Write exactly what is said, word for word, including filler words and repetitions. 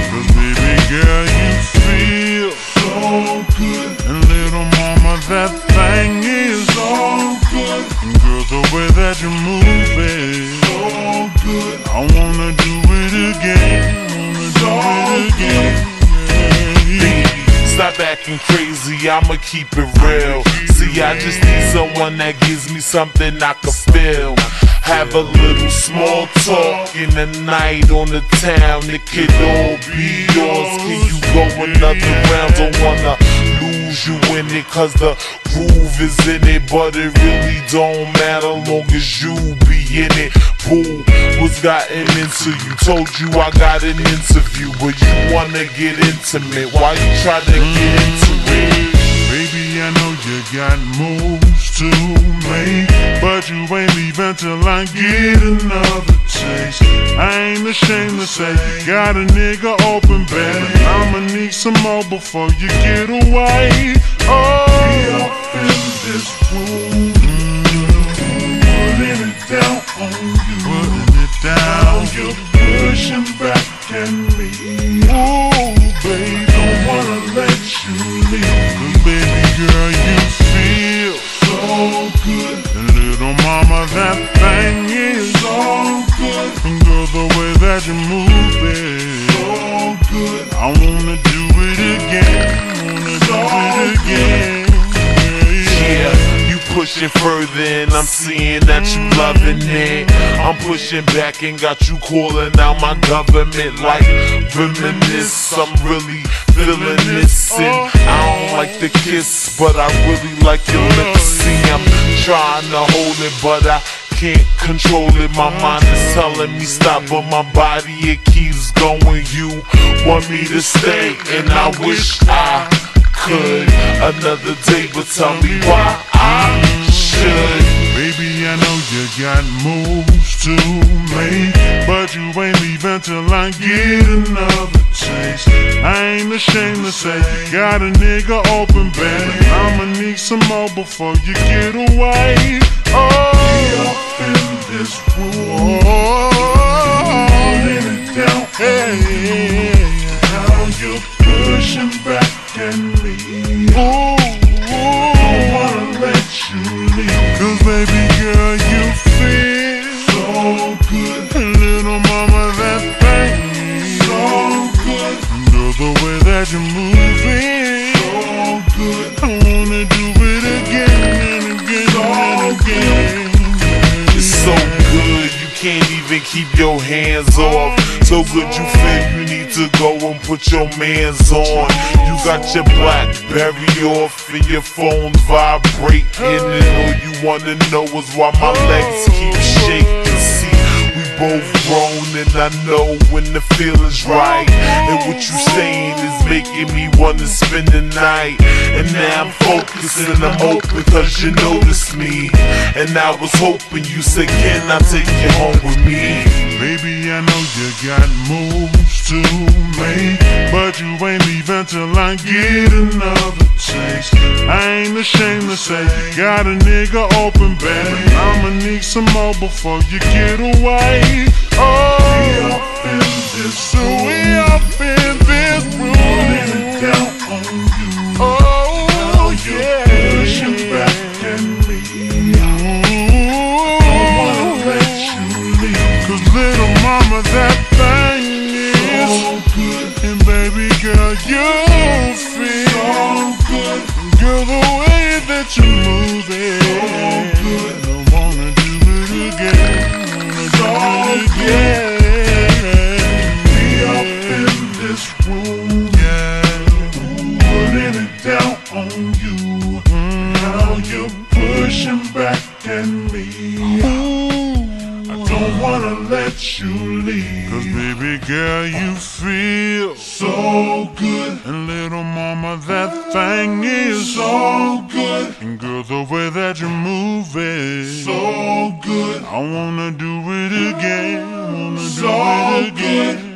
Cause baby girl, you feel so good. And little mama, that thing is so good. And girl, the way that you move it, so good. I wanna do it again, wanna do it again. Stop acting crazy, I'ma keep it real. See, I just need someone that gives me something I can feel. Have a little small talk in the night on the town. It could all be yours. Can you go another round? Don't wanna lose you in it, cause the groove is in it. But it really don't matter long as you be in it. Boo, what's gotten into you? Told you I got an interview, but you wanna get intimate. Why you try to get into it? Baby, I know you got moves to make, but you ain't leaving till I get another taste. I ain't ashamed to say you got a nigga open, baby. I'ma need some more before you get away. Oh, we up in this room, putting it down on you, putting it down. Now you're pushing back at me. Oh, baby, don't wanna let you leave. Cause baby girl, you feel so good. And little mama, that thing is so good. And girl, the way that you move it, so good. I wanna do it again, wanna do it again. Yeah, you pushing further and I'm seeing that you loving it. I'm pushing back and got you calling out my government like reminisce. I'm really feeling this, and I don't like the kiss, but I really like your lips. See, I'm trying to hold it, but I can't control it. My mind is telling me stop, but my body, it keeps going. You want me to stay, and I wish I could another day, but tell me why I should. Baby, I know you got moves to make, but you ain't leaving till I get another taste. I ain't ashamed to say you got a nigga open, baby. I'ma need some more before you get away. Oh, we up in this room, putting it down. Hey, now you're pushing back at me. Ooh, don't wanna let you leave. Cause baby girl, you feel so good. And little mama, that thing is so good. And girl, the way that you move it, so good. I wanna do it again and again and again. It's so good, you can't even keep your hands off. So good you feel you need to go and put your mans on. You got your BlackBerry off and your phone vibrating, and all you wanna know is why my legs keep shaking. See, we both grown and I know when the feeling's right. And what you saying is making me wanna spend the night. And now I'm focused and I'm open cause you noticed me. And I was hoping you said, can I take you home with me? Baby, I know you got moves to make, but you ain't leaving till I get another taste. I ain't ashamed to say you got a nigga open, baby. I'ma need some more before you get away. Oh, we up in this, so we up in this room, putting it down on you. Oh, now you're yeah, pushing back at me. Don't wanna let you leave. Cause little mama, that thing is so good. And baby girl, you feel so good. Girl, the way that you move it, so good. I wanna do it again, wanna do it again. We up in this room, yeah, putting it down on you. Now you're pushing back at me. I don't wanna let you leave. Cause baby girl, you feel so good. And little mama, that thing is so good. And girl, the way that you move it, so good. I wanna do it again, wanna do it again.